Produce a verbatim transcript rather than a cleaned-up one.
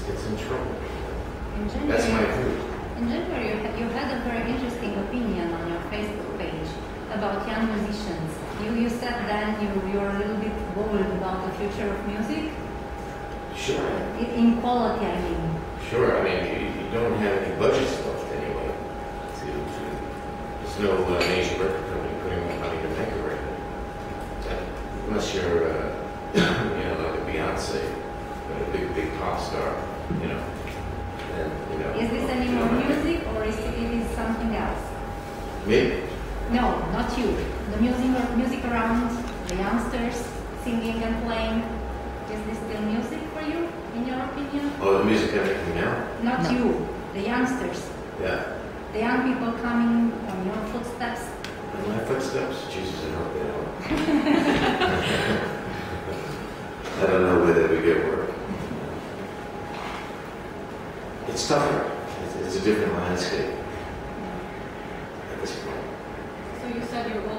it's in trouble. In January, That's my view. in January you, had, you had a very interesting opinion on your Facebook page about young musicians. You, you said then you, you were a little bit worried about the future of music. Sure. In, in quality, I mean. Sure. I mean, you, you don't have any budgets left anyway. To, to, there's no uh, major record company putting up money to make a record. That, unless you're, uh, you know, like a Beyonce, a big, big pop star, you know. And, you know. Is this any more music or is it, it is something else? Me? No, not you. The music, music around, the youngsters singing and playing. Is this still music for you, in your opinion? Oh, the music I'm making now? Not No. you, the youngsters. Yeah. The young people coming on your footsteps. In my footsteps? Jesus, I hope they don't. I don't know whether we get work. It's tougher. It's, it's a different landscape at this point. So you said you're